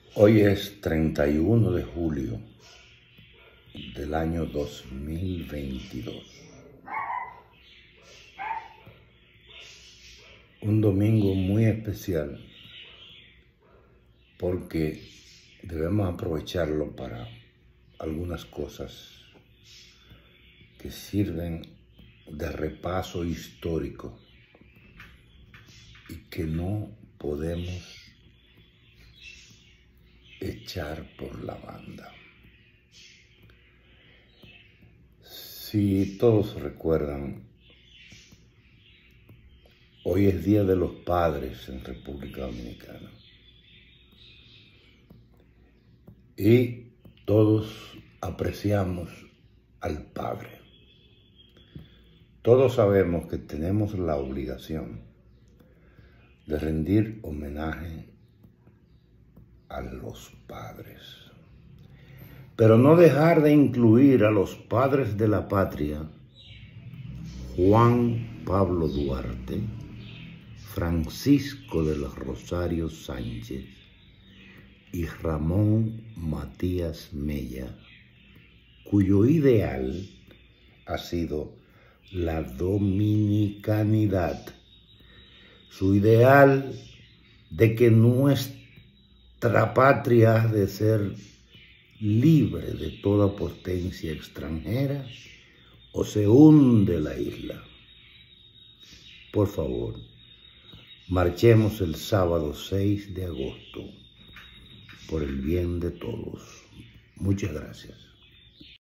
Hoy es 31 de julio del año 2022. Un domingo muy especial porque debemos aprovecharlo para algunas cosas que sirven de repaso histórico y que no podemos echar por la banda. Si todos recuerdan, hoy es Día de los Padres en República Dominicana. Y todos apreciamos al Padre. Todos sabemos que tenemos la obligación de rendir homenaje a los padres, pero no dejar de incluir a los padres de la patria: Juan Pablo Duarte, Francisco de los Rosarios Sánchez y Ramón Matías Mella, cuyo ideal ha sido la dominicanidad, su ideal de que nuestra patria ha de ser libre de toda potencia extranjera o se hunde la isla. Por favor, marchemos el sábado 6 de agosto por el bien de todos. Muchas gracias.